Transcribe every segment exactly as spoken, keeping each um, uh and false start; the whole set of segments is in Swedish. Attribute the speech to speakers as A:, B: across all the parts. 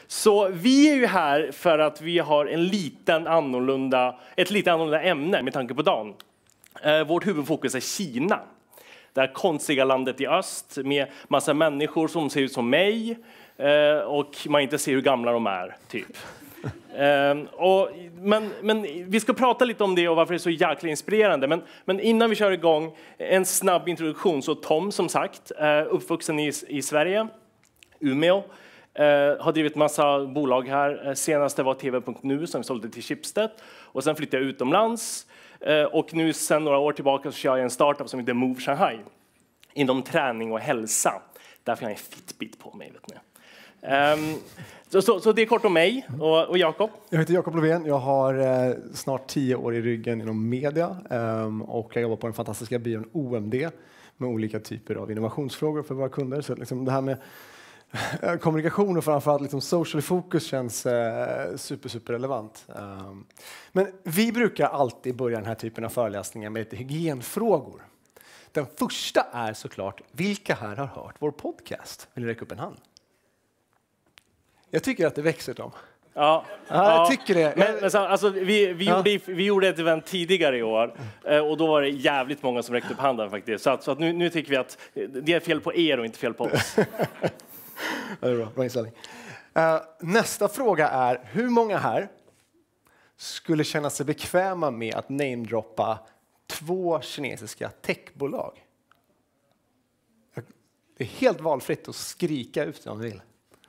A: Så vi är ju här för att vi har en liten annorlunda, ett lite annorlunda ämne med tanke på dagen. Eh, vårt huvudfokus är Kina. Det här konstiga landet i öst med massa människor som ser ut som mig. Eh, och man inte ser hur gamla de är, typ. eh, och, men, men vi ska prata lite om det och varför det är så jäkla inspirerande. Men, men innan vi kör igång, en snabb introduktion. Så Tom, som sagt, eh, uppvuxen i, i Sverige, Umeå. Uh, har drivit massa bolag här. Uh, senaste var T V punkt nu som vi sålde till Schibsted. Och sen flyttade jag utomlands. Uh, och nu sen några år tillbaka så kör jag en startup som heter Move Shanghai. Inom träning och hälsa. Därför har jag en Fitbit på mig, vet ni. Um, så, så, så det är kort om mig och, och Jakob.
B: Jag heter Jakob Lovén. Jag har eh, snart tio år i ryggen inom media. Um, och jag jobbar på den fantastiska byrån O M D. Med olika typer av innovationsfrågor för våra kunder. Så liksom det här med kommunikation och framförallt liksom social fokus känns eh, super, super relevant. Um, men vi brukar alltid börja den här typen av föreläsningar med lite hygienfrågor. Den första är såklart, vilka här har hört vår podcast? Vill ni räcka upp en hand? Jag tycker att det växer, Tom.
A: Ja,
B: ja, jag tycker det.
A: Men, men så, alltså, vi, vi, ja. gjorde, vi gjorde ett event tidigare i år och då var det jävligt många som räckte upp handen faktiskt. Så, att, så att nu, nu tycker vi att det är fel på er och inte fel på oss.
B: Ja, det är bra. Bra inställning. Uh, nästa fråga är, hur många här skulle känna sig bekväma med att namedroppa två kinesiska techbolag? Det är helt valfritt att skrika ut om ni vill.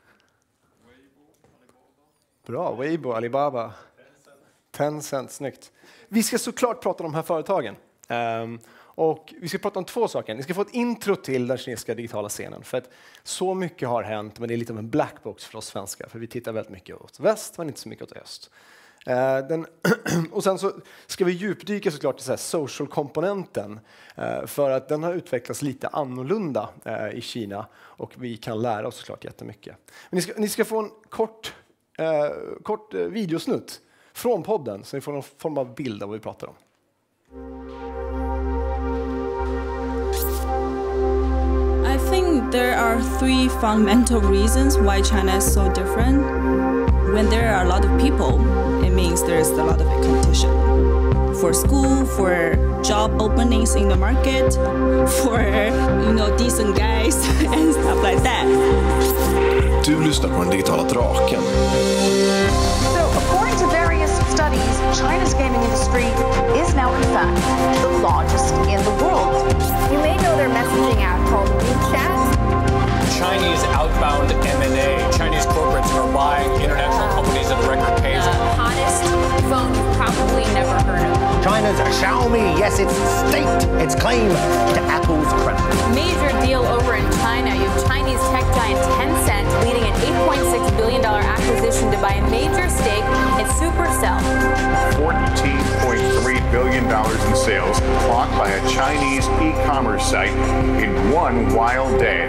B: Bra, Weibo, Alibaba. Tencent, snyggt. Vi ska såklart prata om de här företagen. Um, Och vi ska prata om två saker. Ni ska få ett intro till den kinesiska digitala scenen. För att så mycket har hänt, men det är lite av en blackbox för oss svenskar. För vi tittar väldigt mycket åt väst, men inte så mycket åt öst. Uh, den och sen så ska vi djupdyka såklart i så här social-komponenten. Uh, för att den har utvecklats lite annorlunda uh, i Kina. Och vi kan lära oss såklart jättemycket. Men ni ska, ni ska få en kort, uh, kort uh, videosnutt från podden. Så ni får någon form av bild av vad vi pratar om.
C: I think there are three fundamental reasons why China is so different. When there are a lot of people, it means there's a lot of competition. For school, for job openings in the market, for, you know, decent guys and stuff like that.
D: Du lyssnar på den digitala draken.
E: So, according to various studies, China's gaming industry is now in fact the largest in the world.
F: You may know their messaging app called WeChat.
G: Chinese outbound M and A. Chinese corporates are buying international companies at record pace.
F: The hottest phone you've probably never heard of.
H: China's Xiaomi, yes, it's staked its claim to Apple's credit.
F: Major deal over in China. You have Chinese tech giant Tencent leading an eight point six billion dollars acquisition to buy a major stake in Supercell.
I: fourteen point three billion dollars in sales clocked by a Chinese e-commerce site in one wild day.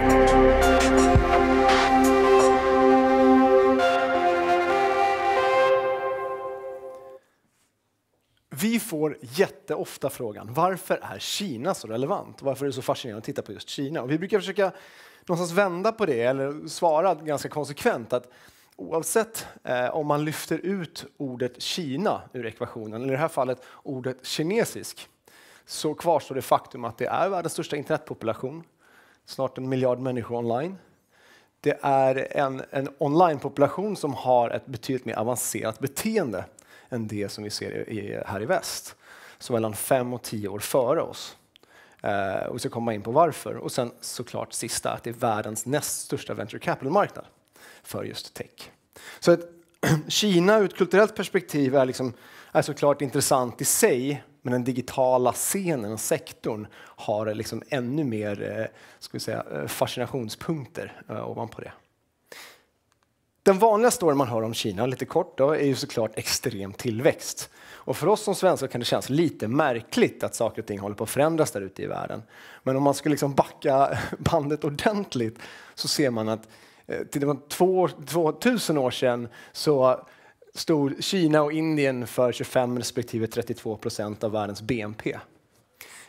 B: Vi får jätteofta frågan, varför är Kina så relevant? Varför är det så fascinerande att titta på just Kina? Och vi brukar försöka någonstans vända på det, eller svara ganska konsekvent att oavsett eh, om man lyfter ut ordet Kina ur ekvationen, eller i det här fallet ordet kinesisk, så kvarstår det faktum att det är världens största internetpopulation. Snart en miljard människor online. Det är en, en onlinepopulation som har ett betydligt mer avancerat beteende än det som vi ser i, här i väst. Så mellan fem och tio år före oss. Eh, och vi ska komma in på varför. Och sen såklart sista, att det är världens näst största venture capital-marknad för just tech. Så att Kina ur ett kulturellt perspektiv är, liksom, är såklart intressant i sig, men den digitala scenen och sektorn har liksom ännu mer eh, ska vi säga, fascinationspunkter eh, ovanpå det. Den vanliga storyn man hör om Kina, lite kort då, är ju såklart extrem tillväxt. Och för oss som svenskar kan det kännas lite märkligt att saker och ting håller på att förändras där ute i världen. Men om man ska liksom backa bandet ordentligt så ser man att till tvåtusen år sedan så stod Kina och Indien för tjugofem respektive trettiotvå procent av världens B N P.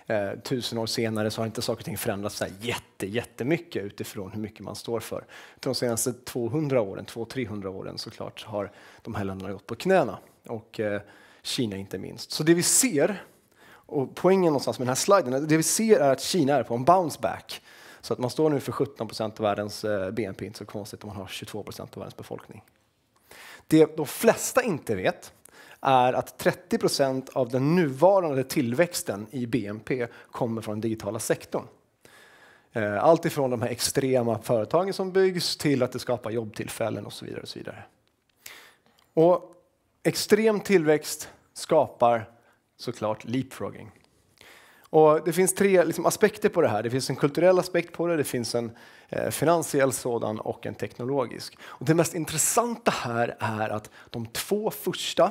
B: Eh, tusen år senare så har inte saker och ting förändrats så här jätte, jättemycket utifrån hur mycket man står för. De senaste tvåhundra åren, tvåhundra till trehundra åren såklart har de här länderna gått på knäna. Och eh, Kina inte minst. Så det vi ser, och poängen någonstans med den här sliden, det vi ser är att Kina är på en bounce back. Så att man står nu för sjutton procent av världens eh, B N P, inte så konstigt om man har tjugotvå procent av världens befolkning. Det de flesta inte vet är att trettio procent av den nuvarande tillväxten i B N P kommer från den digitala sektorn. Allt ifrån de här extrema företagen som byggs till att det skapar jobbtillfällen och så vidare. Och så vidare. Och extrem tillväxt skapar såklart leapfrogging. Och det finns tre liksom, aspekter på det här. Det finns en kulturell aspekt på det, det finns en eh, finansiell sådan och en teknologisk. Och det mest intressanta här är att de två första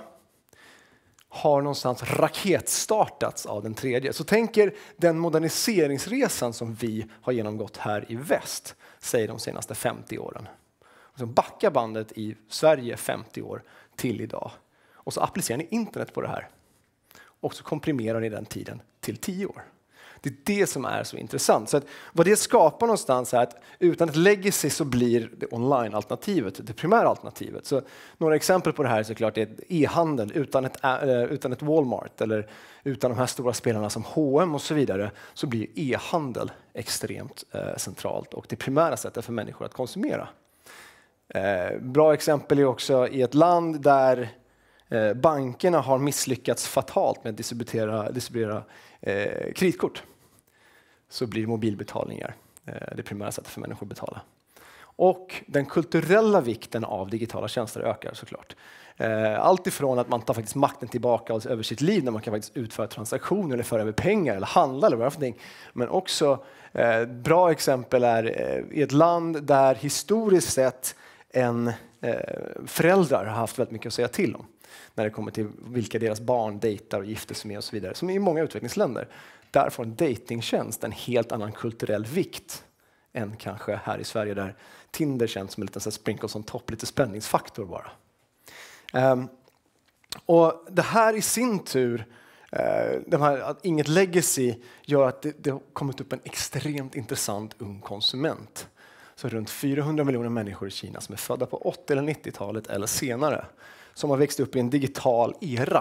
B: har någonstans raketstartats av den tredje. Så tänker den moderniseringsresan som vi har genomgått här i väst, säger de senaste femtio åren. Och så backar bandet i Sverige femtio år till idag. Och så applicerar ni internet på det här. Och så komprimerar ni den tiden till tio år. Det är det som är så intressant. Så att vad det skapar någonstans är att utan ett legacy så blir det online-alternativet det primära alternativet. Så några exempel på det här är såklart är e-handel utan ett, äh, utan ett Walmart eller utan de här stora spelarna som H och M och så vidare, så blir e-handel extremt äh, centralt och det primära sättet för människor att konsumera. Äh, bra exempel är också i ett land där Eh, bankerna har misslyckats fatalt med att distribuera, distribuera eh, kreditkort. Så blir mobilbetalningar eh, det primära sättet för människor att betala. Och den kulturella vikten av digitala tjänster ökar såklart. Eh, allt ifrån att man tar faktiskt makten tillbaka över sitt liv när man kan faktiskt utföra transaktioner eller föra över pengar eller handla eller vad för någonting. Men också eh, bra exempel är eh, i ett land där historiskt sett en eh, föräldrar har haft väldigt mycket att säga till om. När det kommer till vilka deras barn dejtar och gifter sig med och så vidare. Som i många utvecklingsländer. Där får en datingtjänst en helt annan kulturell vikt än kanske här i Sverige där Tinder känns som en liten sprinkles on top, lite spänningsfaktor bara. Um, och det här i sin tur, uh, de här, att inget legacy gör att det, det har kommit upp en extremt intressant ung konsument. Så runt fyrahundra miljoner människor i Kina som är födda på åttio- eller nittiotalet eller senare. Som har växt upp i en digital era.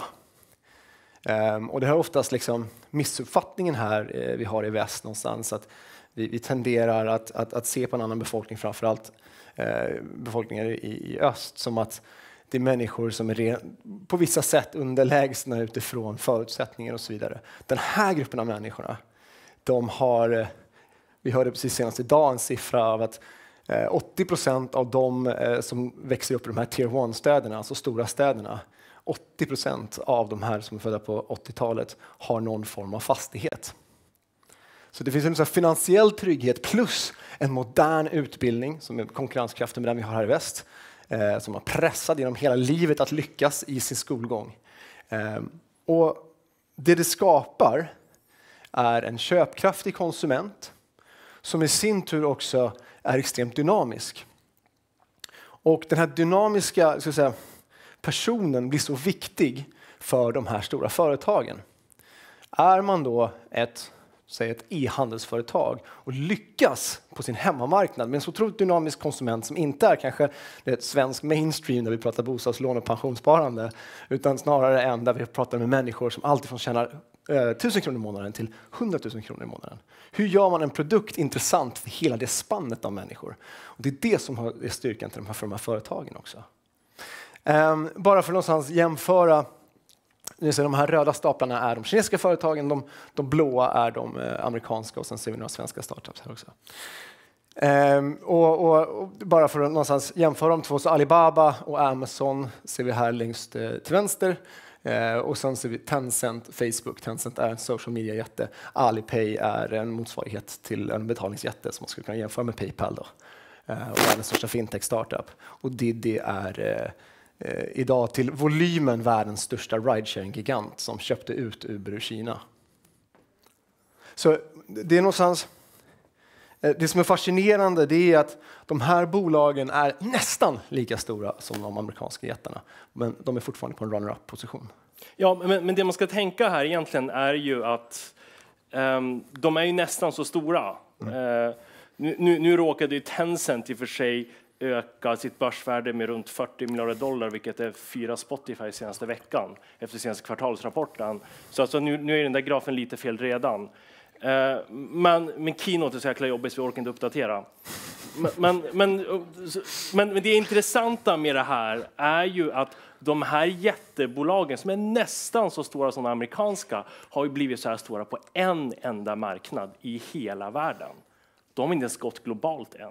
B: Um, och det här är oftast liksom missuppfattningen här eh, vi har i väst någonstans. Att vi, vi tenderar att, att, att se på en annan befolkning, framförallt eh, befolkningar i, i öst, som att det är människor som är ren, på vissa sätt underlägsna utifrån förutsättningar och så vidare. Den här gruppen av människorna, de har, vi hörde precis senast idag en siffra av att åttio procent av de eh, som växer upp i de här tier one-städerna, alltså stora städerna, åttio procent av de här som är födda på åttiotalet har någon form av fastighet. Så det finns en sån finansiell trygghet plus en modern utbildning som är konkurrenskraftig med den vi har här i väst, eh, som har pressat genom hela livet att lyckas i sin skolgång. Eh, och det det skapar är en köpkraftig konsument som i sin tur också är extremt dynamisk. Och den här dynamiska ska jag säga, personen blir så viktig för de här stora företagen. Är man då ett, säg ett e-handelsföretag och lyckas på sin hemmamarknad med en så otroligt dynamisk konsument som inte är kanske ett svensk mainstream där vi pratar bostadslån och pensionssparande, utan snarare en där vi pratar med människor som alltid tjänar tusen kronor i månaden till hundratusen kronor i månaden. Hur gör man en produkt intressant för hela det spannet av människor? Och det är det som är styrkan till de här, för de här företagen också. Um, bara för att någonstans jämföra, de här röda staplarna är de kinesiska företagen, de, de blåa är de eh, amerikanska och sen ser vi några svenska startups här också. Um, och, och, och bara för att någonstans jämföra de två, så Alibaba och Amazon ser vi här längst eh, till vänster. Uh, och sen ser vi Tencent, Facebook. Tencent är en social media-jätte. Alipay är en motsvarighet till en betalningsjätte som man skulle kunna jämföra med PayPal då. Uh, och är den största fintech-startup. Och Didi är uh, uh, idag till volymen världens största ridesharing-gigant som köpte ut Uber ur Kina. Så det är någonstans... Det som är fascinerande det är att de här bolagen är nästan lika stora som de amerikanska jättarna. Men de är fortfarande på en runner-up-position.
A: Ja, men, men det man ska tänka här egentligen är ju att Um, de är ju nästan så stora. Mm. Uh, nu, nu, nu råkade ju Tencent i och för sig öka sitt börsvärde med runt fyrtio miljarder dollar, vilket är fyra Spotify senaste veckan efter senaste kvartalsrapporten. Så alltså nu, nu är den där grafen lite fel redan. Uh, men, men Keynote är så jäkla jobbigt så vi orkar inte uppdatera. Men, men, men, men, men det intressanta med det här är ju att de här jättebolagen som är nästan så stora som de amerikanska har ju blivit så här stora på en enda marknad i hela världen. De har inte ens gått globalt än.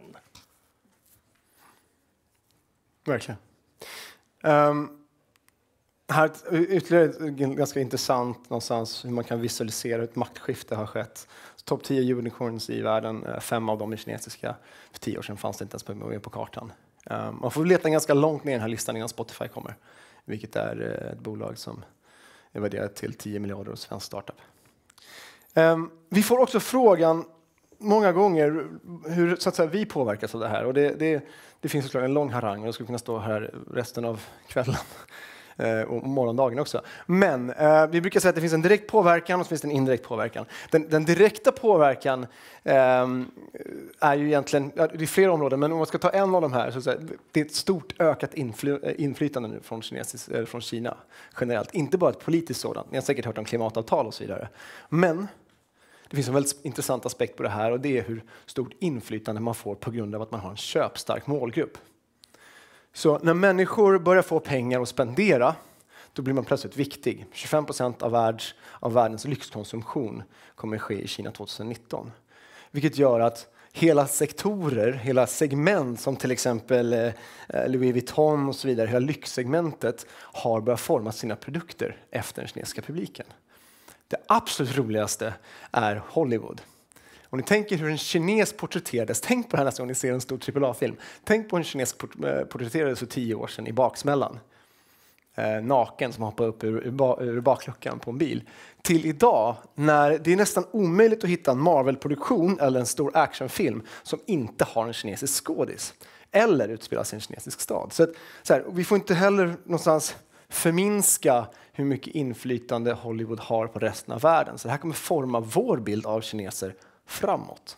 B: Verkligen. Um, här ytterligare ganska intressant någonstans hur man kan visualisera hur ett maktskifte har skett. Topp tio unicorns i världen, fem av dem är kinesiska. För tio år sedan fanns det inte ens på, med på kartan. Um, man får leta ganska långt ner i den här listan innan Spotify kommer. Vilket är uh, ett bolag som är värderat till tio miljarder och svensk startup. Um, vi får också frågan många gånger hur så att säga, vi påverkas av det här. Och det, det, det finns såklart en lång harang och jag skulle kunna stå här resten av kvällen. Och morgondagen också. Men eh, vi brukar säga att det finns en direkt påverkan och så finns det en indirekt påverkan. Den, den direkta påverkan eh, är ju egentligen, ja, det är flera områden, men om man ska ta en av de här så att säga, det är ett stort ökat infly, inflytande nu från, kinesisk, eller från Kina generellt. Inte bara ett politiskt sådant, ni har säkert hört om klimatavtal och så vidare. Men det finns en väldigt intressant aspekt på det här och det är hur stort inflytande man får på grund av att man har en köpstark målgrupp. Så när människor börjar få pengar att spendera, då blir man plötsligt viktig. tjugofem procent av, världs, av världens lyxkonsumtion kommer att ske i Kina tjugonitton. Vilket gör att hela sektorer, hela segment som till exempel eh, Louis Vuitton och så vidare, hela lyxsegmentet har börjat forma sina produkter efter den kinesiska publiken. Det absolut roligaste är Hollywood. Om ni tänker hur en kines porträtterades, tänk på det här nästa gång ni ser en stor trippel A-film. Tänk på en kines porträtterades för tio år sedan i baksmällan. Eh, naken som hoppar upp ur, ur, ur bakluckan på en bil. Till idag, när det är nästan omöjligt att hitta en Marvel-produktion eller en stor actionfilm som inte har en kinesisk skådis. Eller utspelas i en kinesisk stad. Så, att, så här, vi får inte heller någonstans förminska hur mycket inflytande Hollywood har på resten av världen. Så det här kommer forma vår bild av kineser framåt.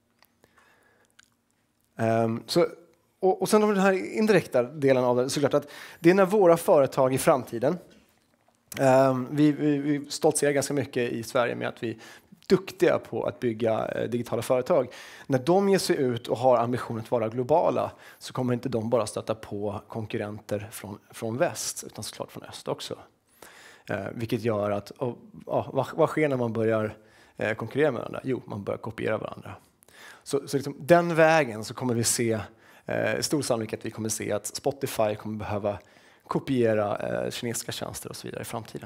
B: Um, så, och, och sen har vi den här indirekta delen av det, såklart att det är när våra företag i framtiden, um, vi, vi, vi stoltserar ganska mycket i Sverige med att vi är duktiga på att bygga eh, digitala företag. När de ger sig ut och har ambitionen att vara globala så kommer inte de bara stöta på konkurrenter från, från väst utan såklart från öst också. Uh, vilket gör att, och, ja, vad, vad sker när man börjar konkurrera med varandra? Jo, man börjar kopiera varandra. Så, så liksom, den vägen så kommer vi se, eh, stor sannolikhet att vi kommer se att Spotify kommer behöva kopiera eh, kinesiska tjänster och så vidare i framtiden.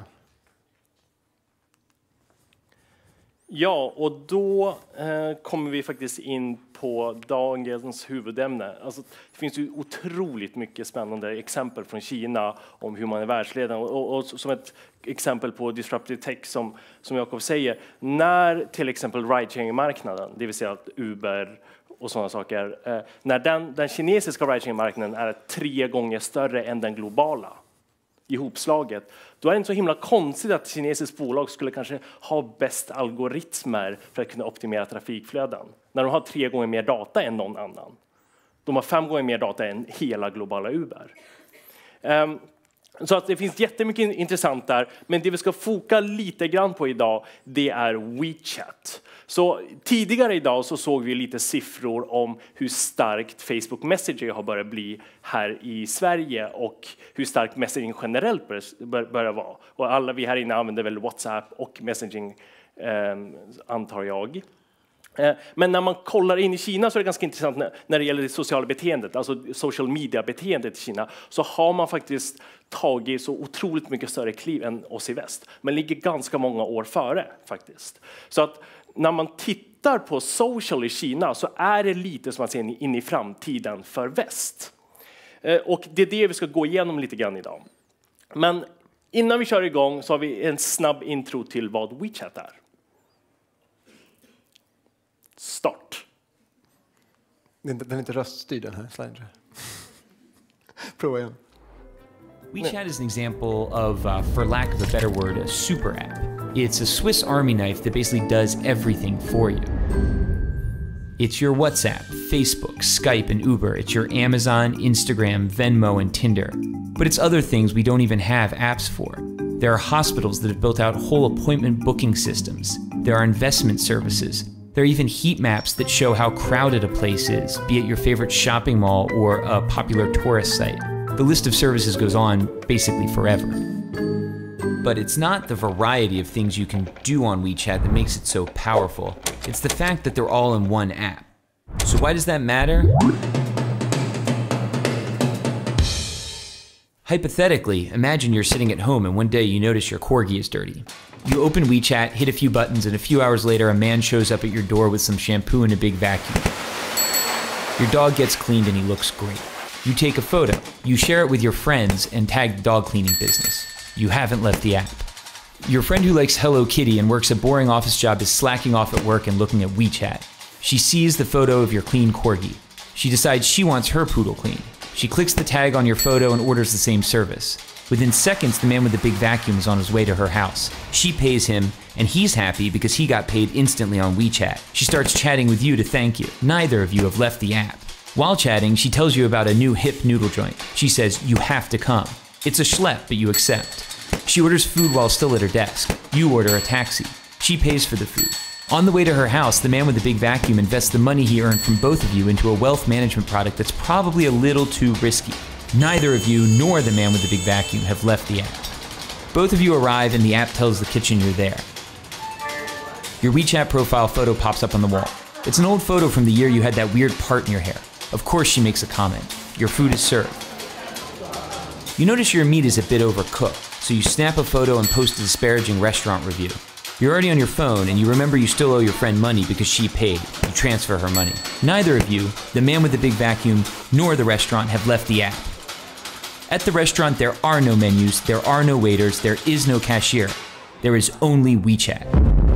A: Ja, och då eh, kommer vi faktiskt in på dagens huvudämne. Alltså, det finns ju otroligt mycket spännande exempel från Kina om hur man är världsledande. Och, och, och som ett exempel på disruptive tech som, som Jakob säger, när till exempel ride-sharing-marknaden, det vill säga att Uber och sådana saker, eh, när den, den kinesiska ride-sharing-marknaden är tre gånger större än den globala, ihopslaget, då är det inte så himla konstigt att kinesiskt bolag skulle kanske ha bäst algoritmer för att kunna optimera trafikflöden. När de har tre gånger mer data än någon annan. De har fem gånger mer data än hela globala Uber. Um, så att det finns jättemycket intressant där, men det vi ska foka lite grann på idag, det är WeChat. Så tidigare idag så såg vi lite siffror om hur starkt Facebook Messenger har börjat bli här i Sverige och hur starkt messaging generellt börjar, börjar vara. Och alla vi här inne använder väl WhatsApp och messaging, eh, antar jag. Men när man kollar in i Kina så är det ganska intressant när det gäller det sociala beteendet, alltså social media-beteendet i Kina, så har man faktiskt tagit så otroligt mycket större kliv än oss i väst, men ligger ganska många år före faktiskt. Så att när man tittar på social i Kina så är det lite som man ser in i framtiden för väst. Och det är det vi ska gå igenom lite grann idag. Men innan vi kör igång så har vi en snabb intro till vad WeChat är. Start.
B: Den är inte röststyrd den här sliden. Prova igen.
J: WeChat is an example of, uh, for lack of a better word, a super app. It's a Swiss Army knife that basically does everything for you. It's your WhatsApp, Facebook, Skype, and Uber. It's your Amazon, Instagram, Venmo, and Tinder. But it's other things we don't even have apps for. There are hospitals that have built out whole appointment booking systems. There are investment services. There are even heat maps that show how crowded a place is, be it your favorite shopping mall or a popular tourist site. The list of services goes on basically forever. But it's not the variety of things you can do on WeChat that makes it so powerful. It's the fact that they're all in one app. So why does that matter? Hypothetically, imagine you're sitting at home and one day you notice your corgi is dirty. You open WeChat, hit a few buttons, and a few hours later a man shows up at your door with some shampoo and a big vacuum. Your dog gets cleaned and he looks great. You take a photo, you share it with your friends, and tag the dog cleaning business. You haven't left the app. Your friend who likes Hello Kitty and works a boring office job is slacking off at work and looking at WeChat. She sees the photo of your clean corgi. She decides she wants her poodle clean. She clicks the tag on your photo and orders the same service. Within seconds, the man with the big vacuum is on his way to her house. She pays him, and he's happy because he got paid instantly on WeChat. She starts chatting with you to thank you. Neither of you have left the app. While chatting, she tells you about a new hip noodle joint. She says, you have to come. It's a schlep, but you accept. She orders food while still at her desk. You order a taxi. She pays for the food. On the way to her house, the man with the big vacuum invests the money he earned from both of you into a wealth management product that's probably a little too risky. Neither of you nor the man with the big vacuum have left the app. Both of you arrive and the app tells the kitchen you're there. Your WeChat profile photo pops up on the wall. It's an old photo from the year you had that weird part in your hair. Of course she makes a comment. Your food is served. You notice your meat is a bit overcooked, so you snap a photo and post a disparaging restaurant review. You're already on your phone and you remember you still owe your friend money because she paid. You transfer her money. Neither of you, the man with the big vacuum, nor the restaurant have left the app. At the restaurant, there are no menus, there are no waiters, there is no cashier. There is only WeChat.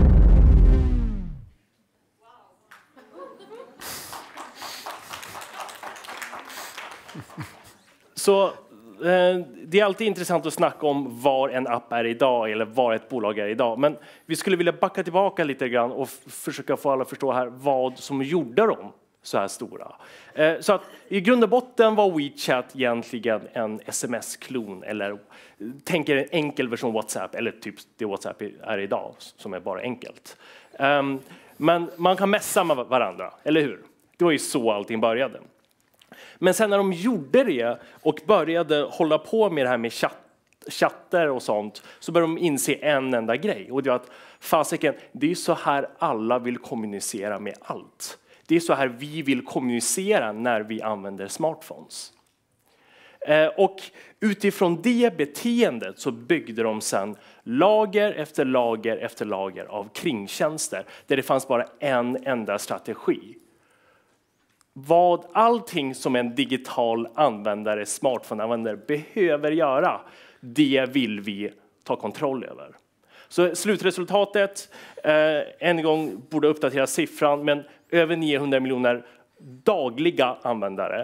A: Så eh, det är alltid intressant att snacka om var en app är idag eller var ett bolag är idag. Men vi skulle vilja backa tillbaka lite grann och försöka få alla förstå här vad som gjorde dem så här stora. Eh, så att i grund och botten var WeChat egentligen en sms-klon eller tänker en enkel version WhatsApp eller typ det WhatsApp är idag som är bara enkelt. Um, men man kan messa med varandra, eller hur? Det var ju så allting började. Men sen när de gjorde det och började hålla på med det här med chatt, chatter och sånt så började de inse en enda grej. Och det var att fasiken, det är så här alla vill kommunicera med allt. Det är så här vi vill kommunicera när vi använder smartphones. Eh, och utifrån det beteendet så byggde de sen lager efter lager efter lager av kringtjänster. Där det fanns bara en enda strategi. Vad allting som en digital användare, smartphone-användare behöver göra, det vill vi ta kontroll över. Så slutresultatet, eh, en gång borde uppdatera siffran, men över niohundra miljoner dagliga användare.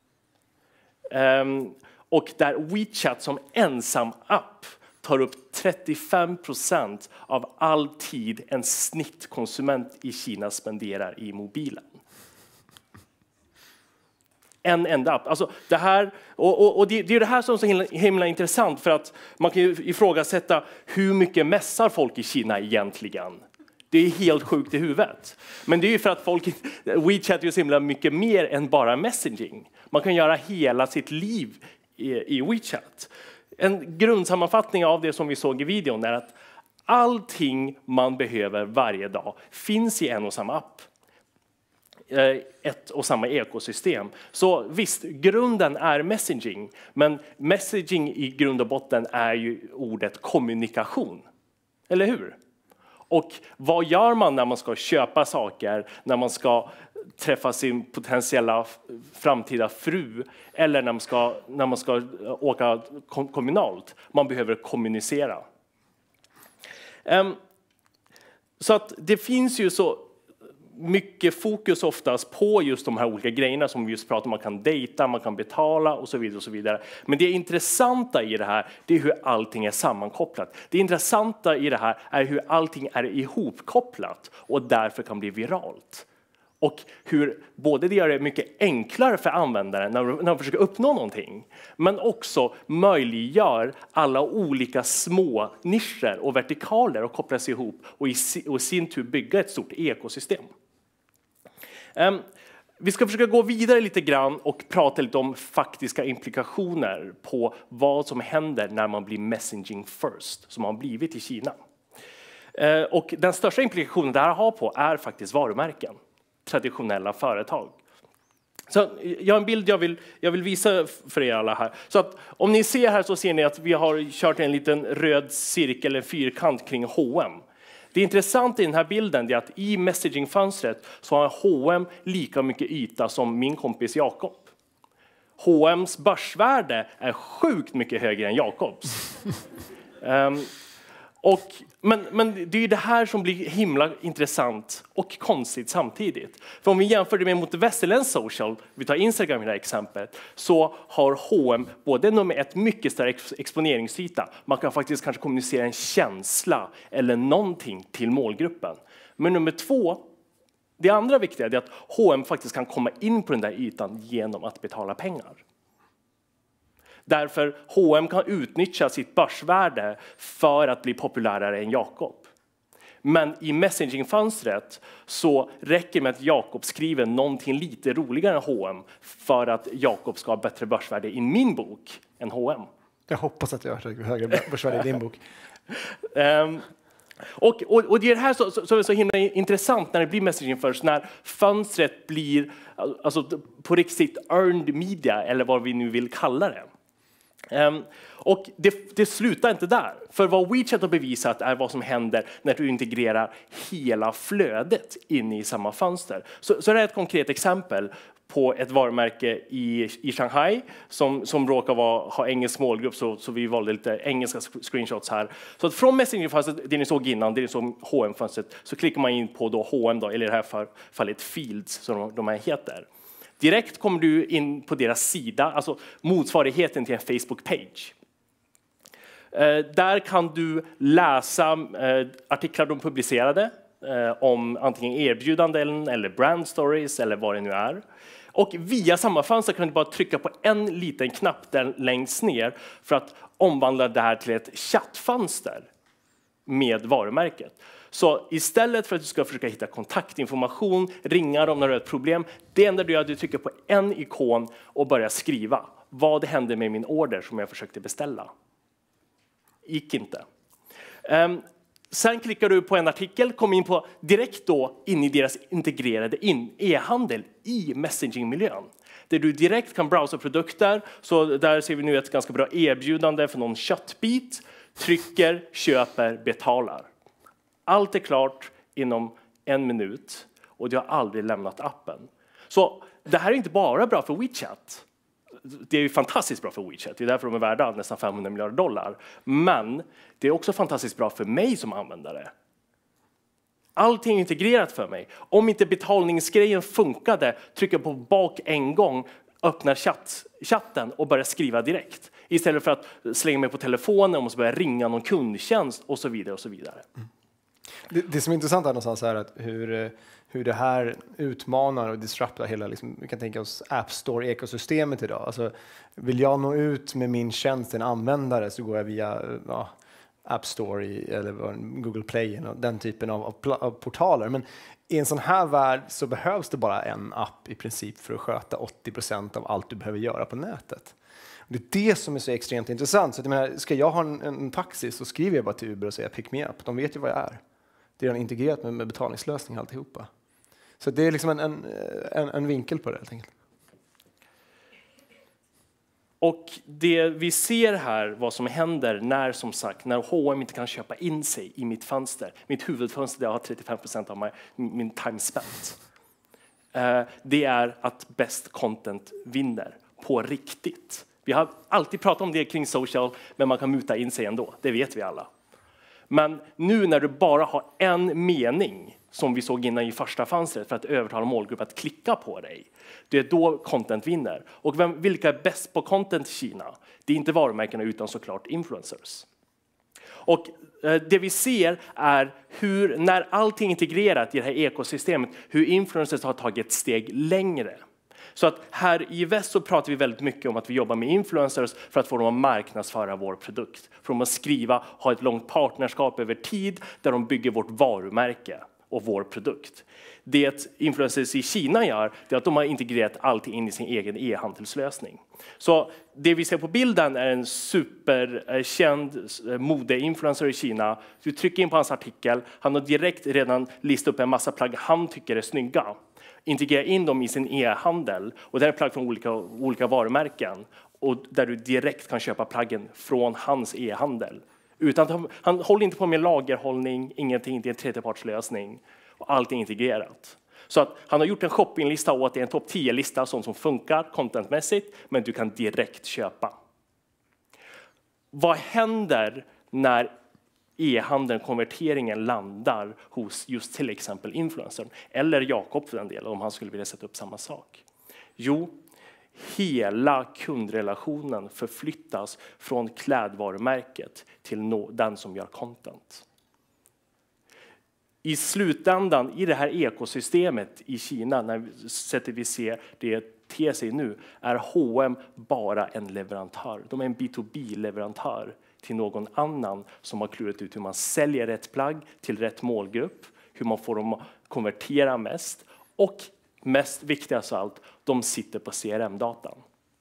A: Um, och där WeChat som ensam app tar upp trettiofem procent av all tid en snittkonsument i Kina spenderar i mobilen. En enda app. Alltså det här, och, och, och det, det är det här som är så himla, himla intressant för att man kan ju ifrågasätta hur mycket mässar folk i Kina egentligen. Det är helt sjukt i huvudet. Men det är ju för att folk, WeChat är ju så himla mycket mer än bara messaging. Man kan göra hela sitt liv i, i WeChat. En grundsammanfattning av det som vi såg i videon är att allting man behöver varje dag finns i en och samma app. Ett och samma ekosystem. Så visst, grunden är messaging. Men messaging i grund och botten är ju ordet kommunikation. Eller hur? Och vad gör man när man ska köpa saker, när man ska träffa sin potentiella framtida fru eller när man ska, när man ska åka kommunalt? Man behöver kommunicera. Um, så att det finns ju så mycket fokus oftast på just de här olika grejerna som vi just pratar om. Man kan dejta, man kan betala och så vidare och så vidare. Men det intressanta i det här, det är hur allting är sammankopplat. Det intressanta i det här är hur allting är ihopkopplat och därför kan bli viralt. Och hur både det gör det mycket enklare för användaren när de, när de försöker uppnå någonting, men också möjliggör alla olika små nischer och vertikaler och kopplas ihop och i, och i sin tur bygga ett stort ekosystem. Um, vi ska försöka gå vidare lite grann och prata lite om faktiska implikationer på vad som händer när man blir messaging first, som har blivit i Kina. Uh, och den största implikationen det här har på är faktiskt varumärken. Traditionella företag. Så jag har en bild jag vill, jag vill visa för er alla här. Så att om ni ser här så ser ni att vi har kört en liten röd cirkel, en fyrkant kring H och M. Det intressanta i den här bilden är att i messagingfönstret så har H och M lika mycket yta som min kompis Jakob. H och M:s börsvärde är sjukt mycket högre än Jakobs. um, Och, men, men det är det här som blir himla intressant och konstigt samtidigt. För om vi jämför det med mot västerländsk social, vi tar Instagram i det här exemplet, så har H och M både nummer ett mycket större exponeringsyta. Man kan faktiskt kanske kommunicera en känsla eller någonting till målgruppen. Men nummer två, det andra viktiga är att H och M faktiskt kan komma in på den där ytan genom att betala pengar. Därför H och M kan utnyttja sitt börsvärde för att bli populärare än Jakob. Men i messagingfönstret så räcker det med att Jakob skriver någonting lite roligare än H och M för att Jakob ska ha bättre börsvärde i min bok än H och M.
B: Jag hoppas att jag har högre börsvärde i din bok.
A: um, och, och, och det är det här som så, så är så himla intressant när det blir messaging first, när fönstret blir alltså, på riktigt earned media eller vad vi nu vill kalla det. Um, och det, det slutar inte där. För vad WeChat har bevisat är vad som händer när du integrerar hela flödet in i samma fönster. Så, så det är ett konkret exempel på ett varumärke i, i Shanghai som, som råkar vara, ha engelsk målgrupp, så, så vi valde lite engelska screenshots här. Så att från Messenger-fönstret, det ni såg innan, det ni såg H och M-fönstret, så klickar man in på då H och M, då, eller i det här fallet Fields som de, de här heter. Direkt kommer du in på deras sida, alltså motsvarigheten till en Facebook-page. Eh, där kan du läsa eh, artiklar de publicerade eh, om antingen erbjudanden eller brand stories eller vad det nu är. Och via samma fönster kan du bara trycka på en liten knapp där längst ner för att omvandla det här till ett chattfönster med varumärket. Så istället för att du ska försöka hitta kontaktinformation, ringa dem när du har ett problem, det enda du gör är att du trycker på en ikon och börjar skriva. Vad hände med min order som jag försökte beställa? Gick inte. Um, sen klickar du på en artikel, kommer in på direkt då in i deras integrerade e-handel i messagingmiljön. Där du direkt kan browsa produkter, så där ser vi nu ett ganska bra erbjudande för någon köttbit. Trycker, köper, betalar. Allt är klart inom en minut och du har aldrig lämnat appen. Så det här är inte bara bra för WeChat. Det är ju fantastiskt bra för WeChat. Det är därför de är värda nästan femhundra miljarder dollar. Men det är också fantastiskt bra för mig som användare. Allting är integrerat för mig. Om inte betalningsgrejen funkade, trycker på bak en gång, öppnar chatt, chatten och börjar skriva direkt. Istället för att slänga mig på telefonen och måste börja ringa någon kundtjänst och så vidare och så vidare.
B: Mm. Det, det som är intressant här någonstans är att hur, hur det här utmanar och disruptar hela, liksom, vi kan tänka oss App Store-ekosystemet idag. Alltså, vill jag nå ut med min tjänst till en användare så går jag via ja, App Store i, eller Google Play och den typen av, av, av portaler. Men i en sån här värld så behövs det bara en app i princip för att sköta åttio procent av allt du behöver göra på nätet. Det är det som är så extremt intressant. Så att jag menar, ska jag ha en, en taxi så skriver jag bara till Uber och säger pick me up. De vet ju vad jag är. Det är redan integrerat med, med betalningslösning alltihopa. Så det är liksom en, en, en, en vinkel på det helt enkelt.
A: Och det vi ser här, vad som händer när, som sagt, när H och M inte kan köpa in sig i mitt fönster. Mitt huvudfönster där jag har trettiofem procent av my, min time spent. Uh, det är att best content vinner på riktigt. Vi har alltid pratat om det kring social, men man kan muta in sig ändå. Det vet vi alla. Men nu när du bara har en mening som vi såg innan i första fönstret för att övertala målgruppen att klicka på dig. Det är då content vinner. Och vem, vilka är bäst på content i Kina? Det är inte varumärkena utan såklart influencers. Och eh, det vi ser är hur, när allting är integrerat i det här ekosystemet, hur influencers har tagit ett steg längre. Så att här i väst så pratar vi väldigt mycket om att vi jobbar med influencers för att få dem att marknadsföra vår produkt. För dem att skriva, ha ett långt partnerskap över tid där de bygger vårt varumärke och vår produkt. Det influencers i Kina gör är att de har integrerat allt in i sin egen e-handelslösning. Så det vi ser på bilden är en superkänd modeinfluencer i Kina. Du trycker in på hans artikel, han har direkt redan listat upp en massa plagg han tycker är snygga. Integrera in dem i sin e-handel, och det är plagg från olika, olika varumärken, och där du direkt kan köpa plaggen från hans e-handel. Utan han, han håller inte på med lagerhållning, ingenting, det är en tredjepartslösning och allt är integrerat. Så att han har gjort en shoppinglista åt, det är en topp tio-lista sånt som funkar contentmässigt, men du kan direkt köpa. Vad händer när e-handeln, konverteringen landar hos just till exempel influencern eller Jakob för den delen, om han skulle vilja sätta upp samma sak? Jo, hela kundrelationen förflyttas från klädvarumärket till no- den som gör content. I slutändan, i det här ekosystemet i Kina, när sättet vi ser det ter sig nu, är H och M bara en leverantör. De är en B två B-leverantör till någon annan som har klurat ut hur man säljer rätt plagg till rätt målgrupp, hur man får dem att konvertera mest, och mest viktigast av allt, de sitter på C R M-datan.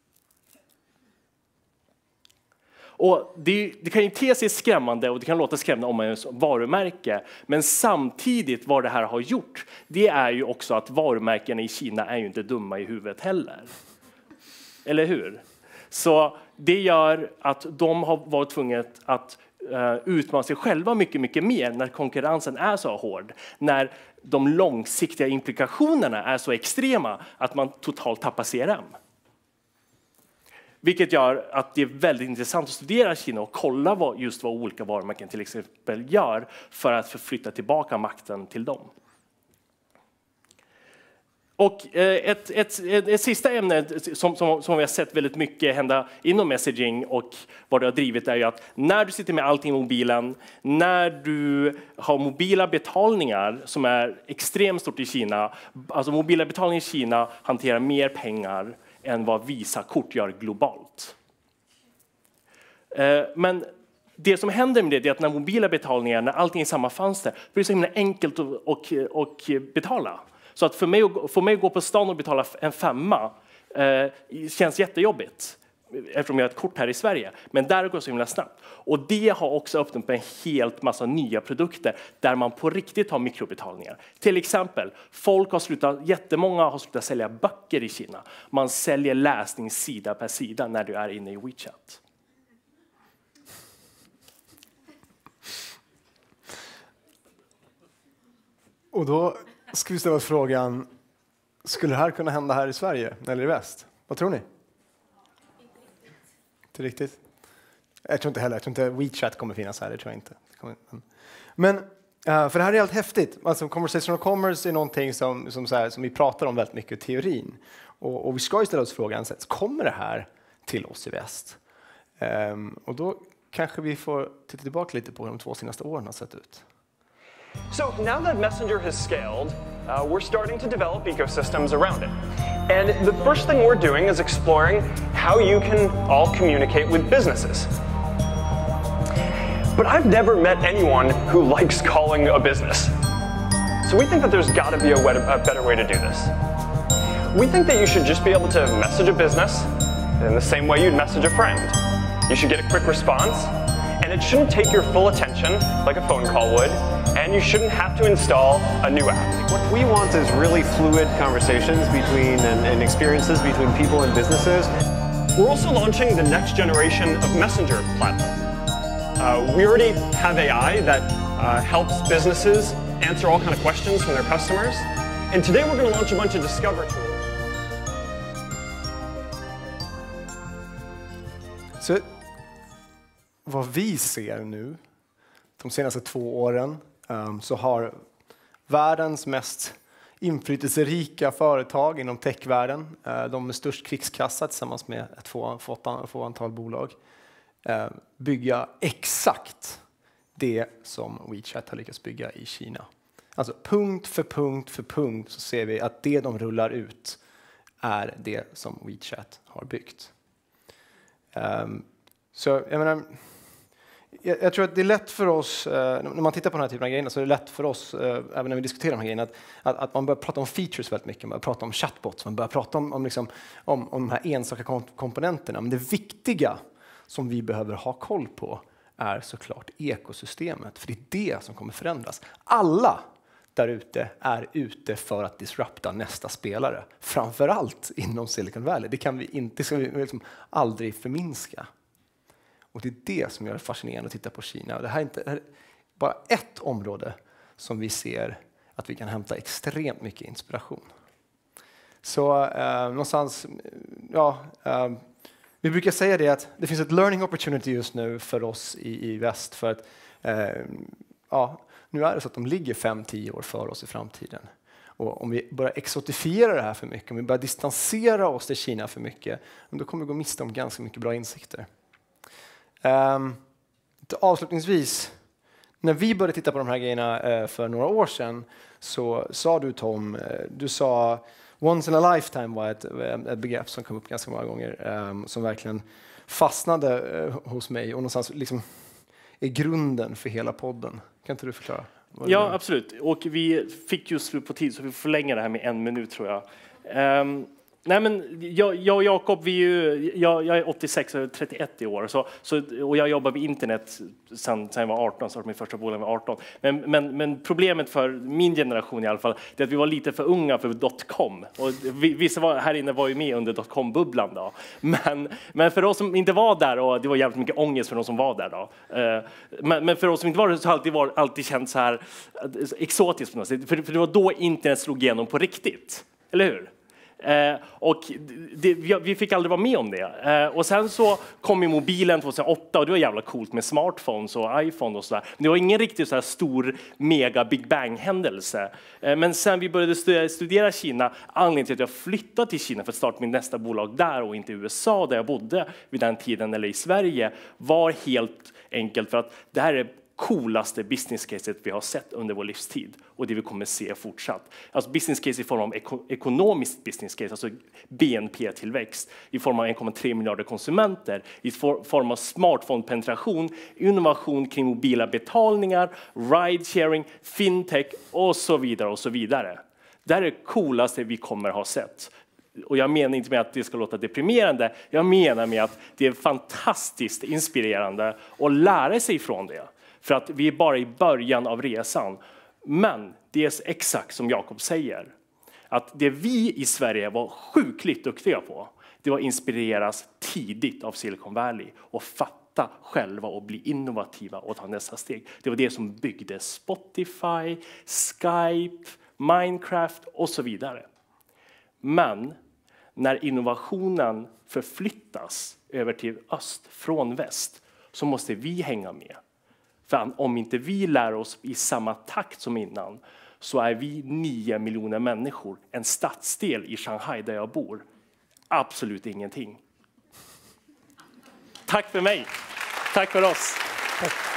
A: Och det, det kan ju te sig skrämmande, och det kan låta skrämmande om man är ett varumärke, men samtidigt vad det här har gjort, det är ju också att varumärkena i Kina är ju inte dumma i huvudet heller. Eller hur? Så det gör att de har varit tvungna att uh, utmana sig själva mycket, mycket mer när konkurrensen är så hård. När de långsiktiga implikationerna är så extrema att man totalt tappar C R M. Vilket gör att det är väldigt intressant att studera Kina och kolla vad, just vad olika varumärken till exempel gör för att förflytta tillbaka makten till dem. Och ett, ett, ett, ett sista ämne som, som, som vi har sett väldigt mycket hända inom messaging och vad det har drivit är ju att när du sitter med allting i mobilen, när du har mobila betalningar som är extremt stort i Kina, alltså mobila betalningar i Kina hanterar mer pengar än vad Visa-kort gör globalt. Men det som händer med det är att när mobila betalningar, när allting är i samma fönster, blir det så himla enkelt att och, och betala. Så att för mig, för mig att gå på stan och betala en femma eh, känns jättejobbigt, eftersom jag har ett kort här i Sverige. Men där går det så himla snabbt. Och det har också öppnat upp en helt massa nya produkter där man på riktigt har mikrobetalningar. Till exempel, folk har slutat, jättemånga har slutat sälja böcker i Kina. Man säljer läsning sida per sida när du är inne i WeChat.
B: Och då ska vi ställa oss frågan, skulle det här kunna hända här i Sverige eller i väst? Vad tror ni? Inte riktigt. Jag tror inte heller, jag tror inte WeChat kommer finnas här, det tror jag inte. Men, för det här är helt häftigt. Alltså, conversational commerce är någonting som, som, så här, som vi pratar om väldigt mycket i teorin. Och, och vi ska ju ställa oss frågan, kommer det här till oss i väst? Um, och då kanske vi får titta tillbaka lite på hur de två senaste åren har sett ut.
K: So now that Messenger has scaled, uh, we're starting to develop ecosystems around it. And the first thing we're doing is exploring how you can all communicate with businesses. But I've never met anyone who likes calling a business. So we think that there's got to be a, way to, a better way to do this. We think that you should just be able to message a business in the same way you'd message a friend. You should get a quick response, and it shouldn't take your full attention like a phone call would, and you shouldn't have to install a new app.
L: What we want is really fluid conversations between and, and experiences between people and businesses.
K: We're also launching the next generation of Messenger platform. Uh, we already have A I that uh, helps businesses answer all kinds of questions from their customers. And today we're going to launch a bunch of Discover tools.
B: Så vad vi ser nu, de senaste två åren, um, så har världens mest inflytelserika företag inom techvärlden. De med störst krigskassa tillsammans med ett få, få, få antal bolag. Bygga exakt det som WeChat har lyckats bygga i Kina. Alltså punkt för punkt för punkt så ser vi att det de rullar ut är det som WeChat har byggt. Um, så jag menar, jag, jag tror att det är lätt för oss, uh, när man tittar på den här typen av grejer, så är det lätt för oss, uh, även när vi diskuterar de här grejerna, att, att, att man börjar prata om features väldigt mycket, man börjar prata om chatbots, man börjar prata om, om, liksom, om, om de här enstaka komponenterna. Men det viktiga som vi behöver ha koll på är såklart ekosystemet, för det är det som kommer förändras. Alla där ute är ute för att disrupta nästa spelare, framförallt inom Silicon Valley. Det kan vi inte, ska vi liksom aldrig förminska. Och det är det som gör det fascinerande att titta på Kina. Och det här är inte det här är bara ett område som vi ser att vi kan hämta extremt mycket inspiration. Så eh, någonstans, ja, eh, vi brukar säga det att det finns ett learning opportunity just nu för oss i, i väst, för att eh, ja, nu är det så att de ligger fem till tio år för oss i framtiden. Och om vi börjar exotifiera det här för mycket, om vi börjar distansera oss till Kina för mycket, då kommer vi gå miste om ganska mycket bra insikter. Um, avslutningsvis, när vi började titta på de här grejerna uh, för några år sedan, så sa du, Tom, uh, du sa once in a lifetime var ett, ett begrepp som kom upp ganska många gånger, um, som verkligen fastnade uh, hos mig och någonstans liksom är grunden för hela podden. Kan inte du förklara?
A: Ja, absolut. Och vi fick just slut på tid, så vi får förlänga det här med en minut, tror jag. Um, nej, men jag, jag och Jakob, vi är ju, jag, jag är åttiosex och trettioett i år. Så, så, och jag jobbar med internet sedan jag var arton, så min första bolag var arton. Men, men, men problemet för min generation i alla fall, det är att vi var lite för unga för dotcom. Och vissa var, här inne var ju med under dotcom-bubblan då. Men, men för oss som inte var där, och det var jävligt mycket ångest för de som var där då. Men, men för oss som inte var där så har det alltid, varit, alltid känts så här exotiskt på något sätt. För, för det var då internet slog igenom på riktigt. Eller hur? Eh, och det, vi, vi fick aldrig vara med om det. Eh, och sen så kom ju mobilen tjugohundraåtta, och det var jävla coolt med smartphones och iPhone och sådär. Det var ingen riktigt så här stor mega Big Bang-händelse. Eh, men sen vi började studera, studera Kina, anledningen till att jag flyttade till Kina för att starta mitt nästa bolag där och inte i U S A där jag bodde vid den tiden, eller i Sverige, var helt enkelt för att det här är coolaste business caset vi har sett under vår livstid, och det vi kommer se fortsatt. Alltså business case i form av eko- ekonomiskt business case, alltså B N P-tillväxt i form av en komma tre miljarder konsumenter, i for- form av smartphone-penetration, innovation kring mobila betalningar, ride-sharing, fintech och så vidare och så vidare. Det här är det coolaste vi kommer ha sett. Och jag menar inte med att det ska låta deprimerande, jag menar med att det är fantastiskt inspirerande att lära sig från det. För att vi är bara i början av resan. Men det är exakt som Jakob säger. Att det vi i Sverige var sjukligt duktiga på, det var att inspireras tidigt av Silicon Valley och fatta själva och bli innovativa och ta nästa steg. Det var det som byggde Spotify, Skype, Minecraft och så vidare. Men när innovationen förflyttas över till öst från väst, så måste vi hänga med. För om inte vi lär oss i samma takt som innan, så är vi nio miljoner människor, en stadsdel i Shanghai där jag bor, absolut ingenting. Tack för mig. Tack för oss. Tack.